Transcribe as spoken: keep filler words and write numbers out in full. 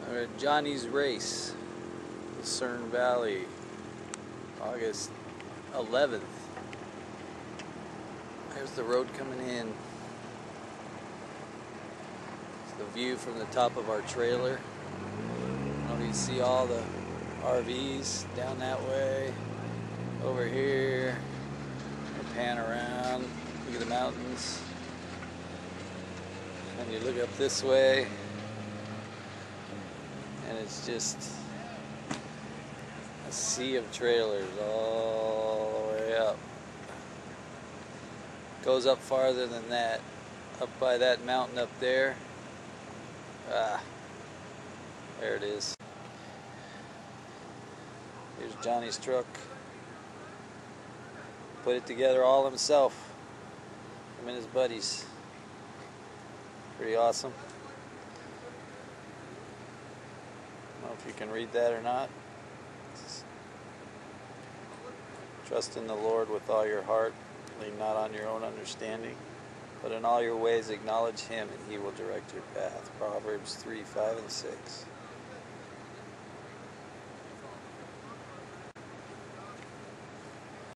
We're at Johnny's Race, Lucerne Valley, August eleventh. There's the road coming in. It's the view from the top of our trailer. I don't know if you see all the R Vs down that way, over here. We'll pan around, look at the mountains. And you look up this way, and it's just a sea of trailers all the way up. Goes up farther than that, up by that mountain up there. Ah, there it is. Here's Johnny's truck. Put it together all himself. Him and his buddies. Pretty awesome. I don't know if you can read that or not. Trust in the Lord with all your heart. Lean not on your own understanding, but in all your ways acknowledge Him, and He will direct your path. Proverbs three, five, and six.